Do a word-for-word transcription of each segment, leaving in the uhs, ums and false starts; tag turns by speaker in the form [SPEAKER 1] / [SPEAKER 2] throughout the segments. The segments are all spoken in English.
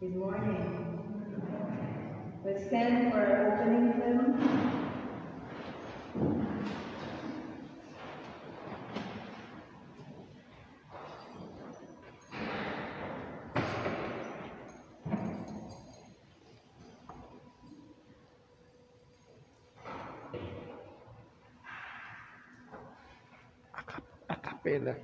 [SPEAKER 1] Good morning. Let's stand for our opening hymn.
[SPEAKER 2] A cappella.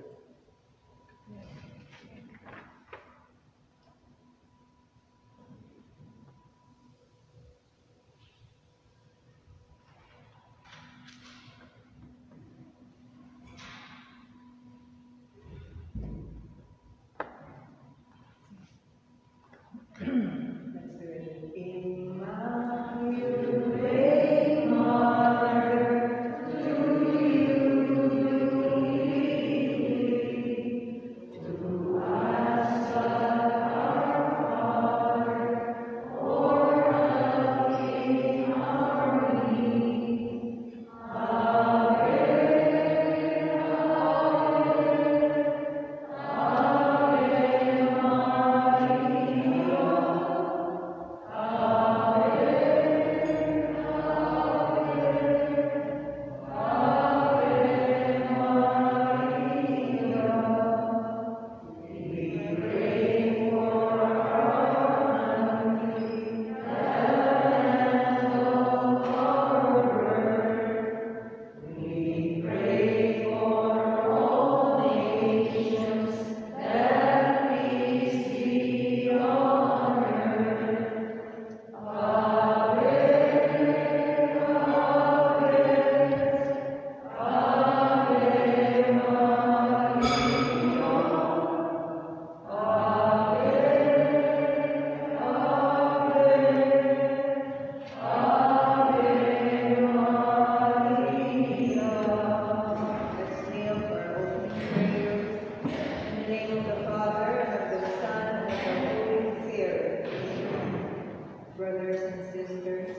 [SPEAKER 1] Brothers and sisters,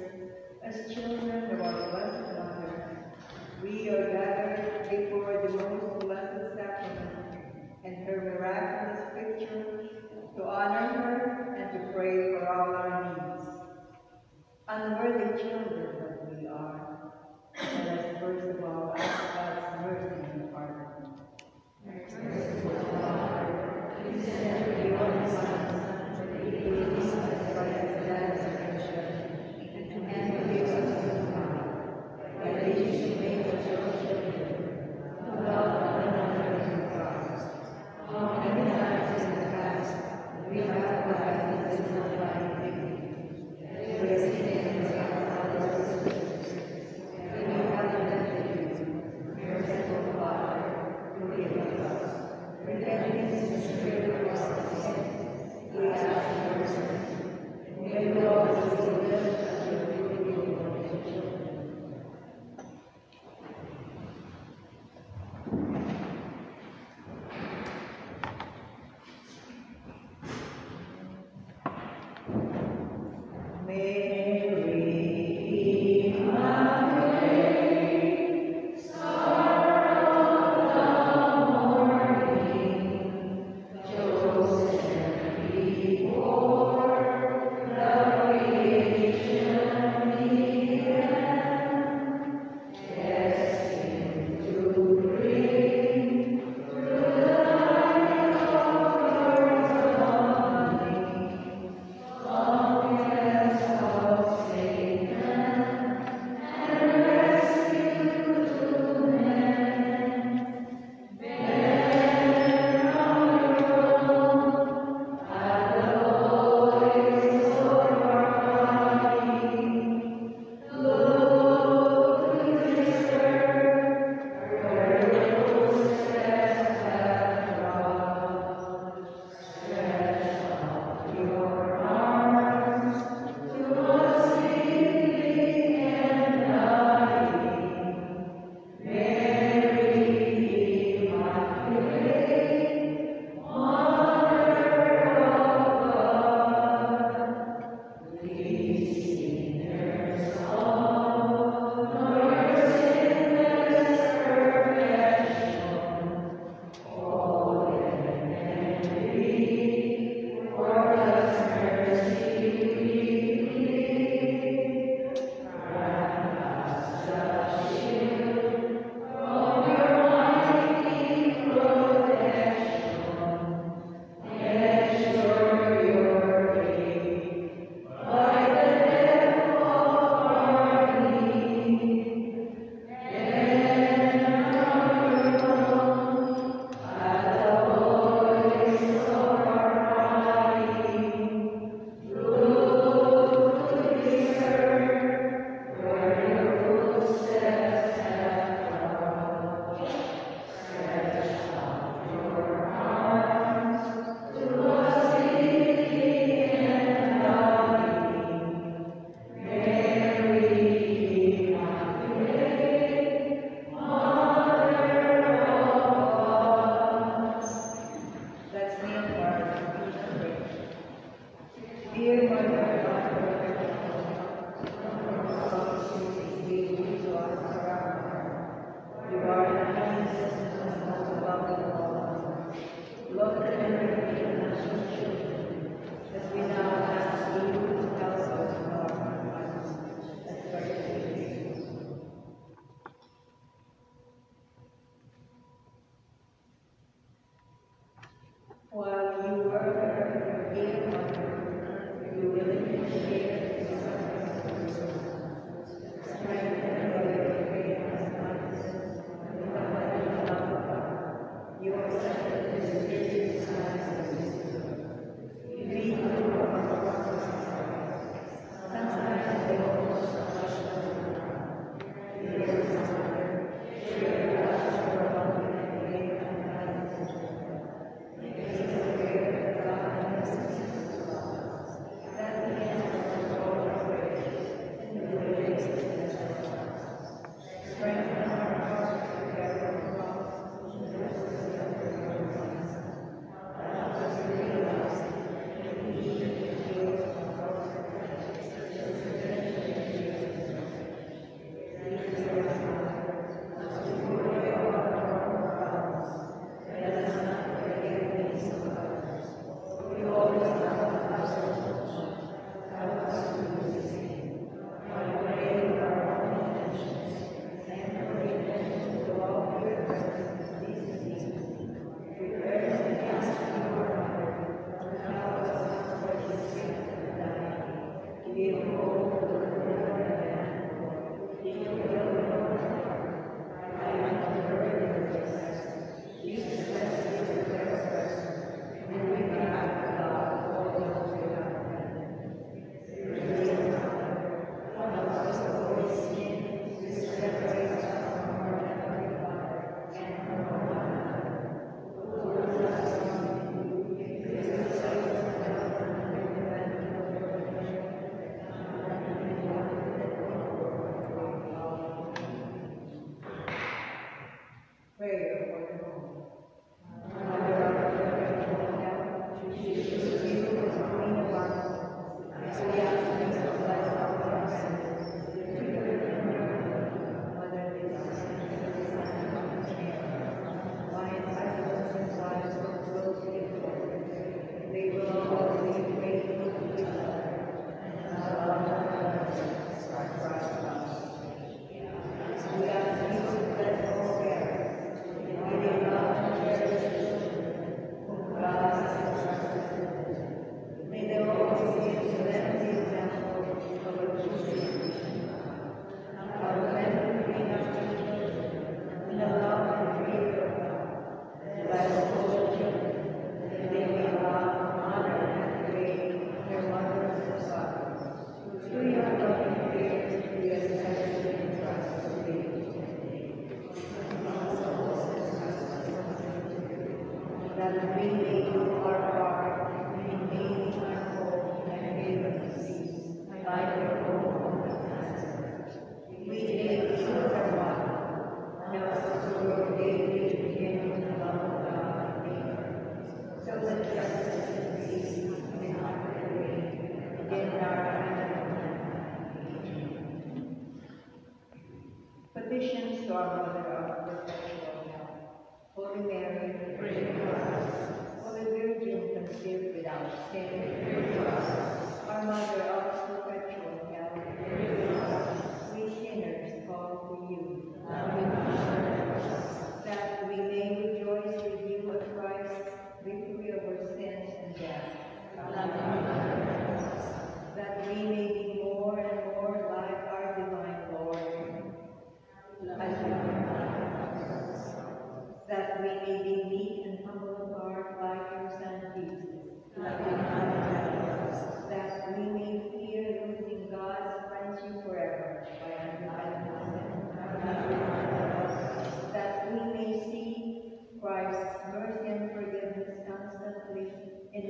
[SPEAKER 1] as children of our Blessed Mother, we are gathered before the most blessed sacrament and her miraculous picture to honor her and to pray for all our needs. Unworthy children that we are, let us first of all ask God's mercy and pardon. Merciful Father, please send your Son to lead us by his death and forgive us of God, that he should make us your children, who love one another in Christ. Amen.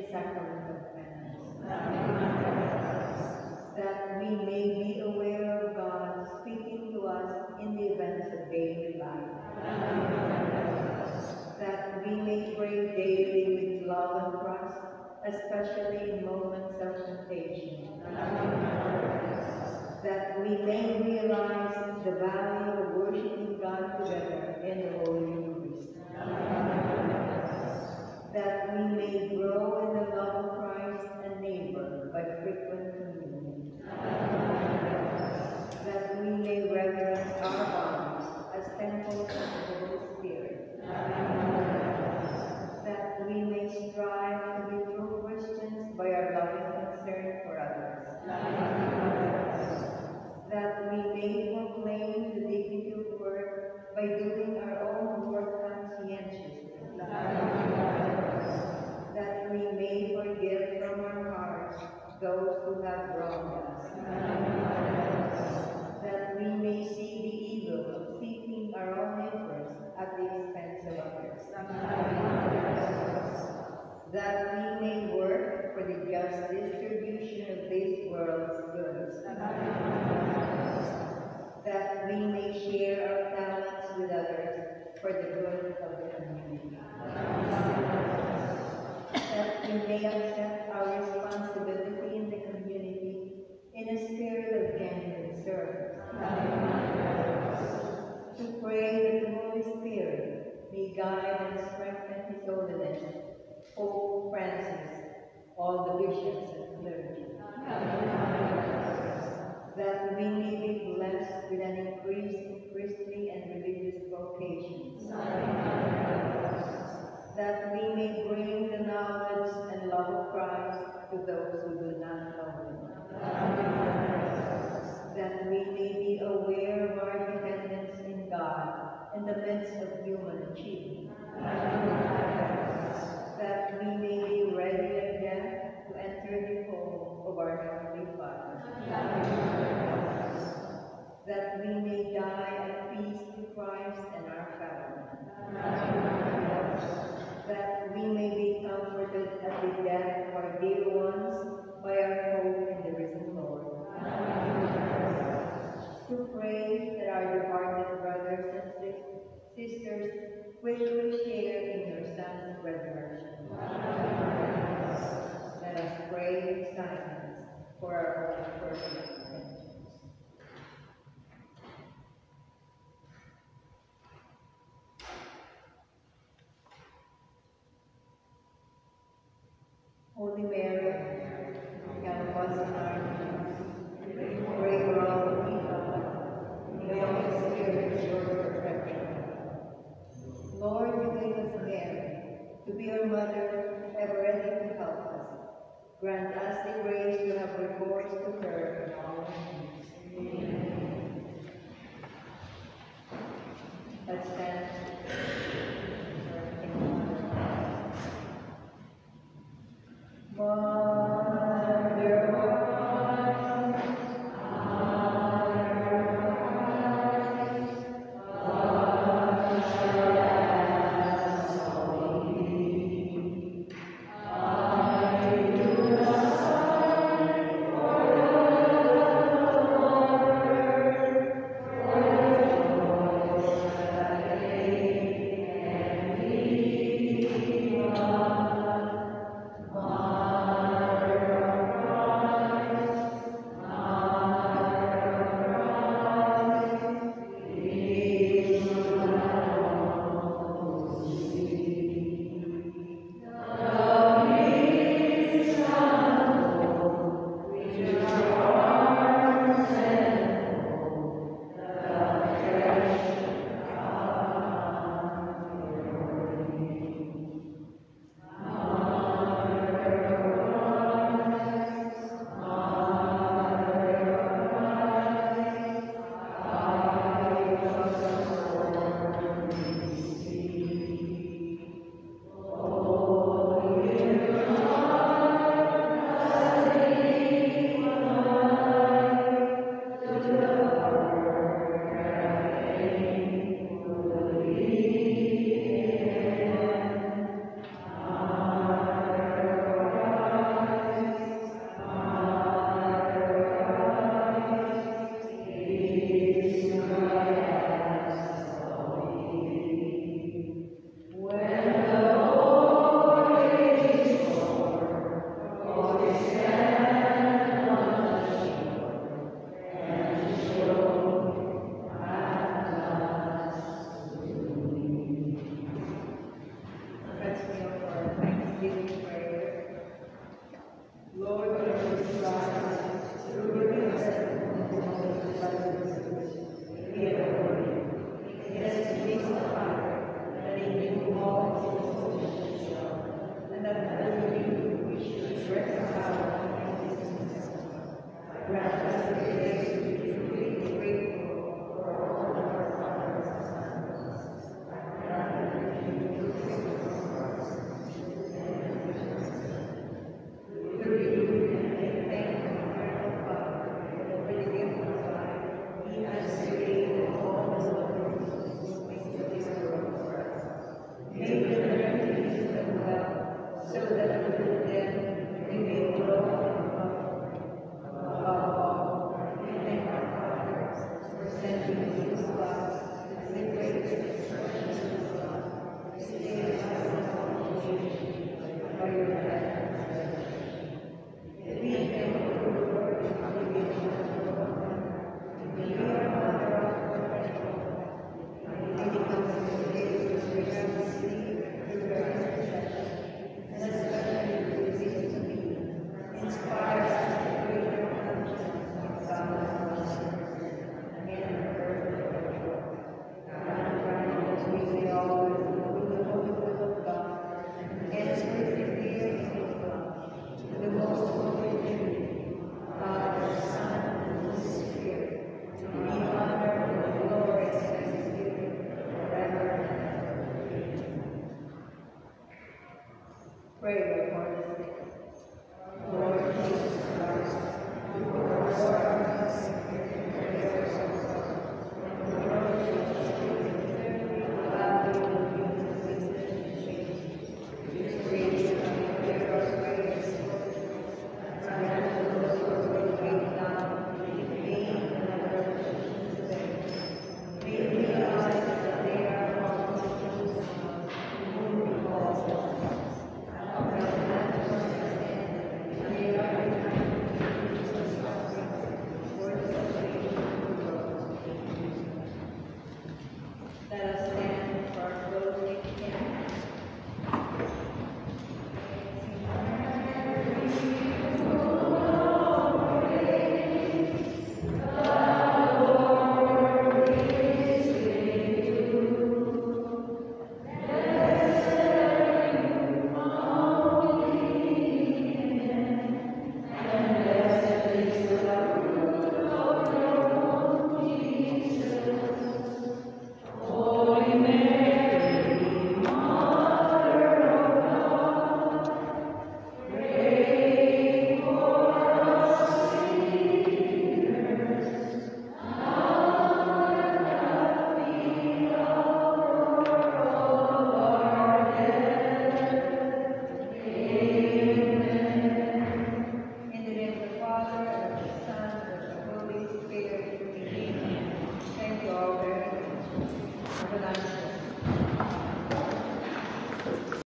[SPEAKER 1] sacrament of penance, that we may be aware of God speaking to us in the events of daily life, that we may pray daily with love and trust, especially in moments of temptation, that we may realize the value of worshiping God together in the Holy Eucharist, that we may grow in the love of Christ and neighbor by frequent communion, that we may reverence our bodies as temples of the Holy Spirit, that we may strive to be true Christians by our loving concern for others, that we may proclaim the dignity of work by doing our own work conscientiously, that we may forgive from our hearts those who have wronged us, that we may see the evil of seeking our own interest at the expense of others, that we may work for the just distribution of this world's goods, that we may share our talents with others for the good of the community, that we may accept our responsibility in the community in a spirit of genuine service, to pray that the Holy Spirit may guide and strengthen His Holiness, Pope Francis, all the bishops and clergy, that we may be blessed with an increase in priestly and religious vocations, that we may bring the knowledge and love of Christ to those who do not know Him, that we may be aware of our dependence in God in the midst of human achievement, that we may be ready at death to enter the home of our Heavenly Father, that we may die at peace with Christ and our family, that we may be comforted at the death of our dear ones by our hope in the risen Lord, to pray that our departed brothers and sisters will share in your Son's resurrection. Let us pray in silence for our own personal intentions. Holy Mary, help us in our needs. Pray for all the people. May all the spirits your protection. Lord, you gave us Mary to be our mother, ever ready to help us. Grant us the grace to have recourse to her in all our needs. Amen. Let's stand. Mother of God, Holy